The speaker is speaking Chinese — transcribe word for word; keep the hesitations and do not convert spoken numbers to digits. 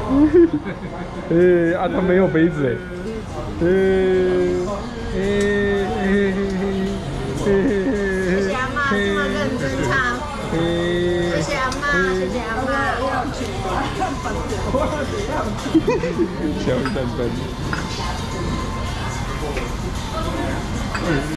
哎啊，他没有杯子哎。哎哎哎谢谢阿妈这么认真唱。谢谢阿妈，谢谢阿妈。 小蛋蛋。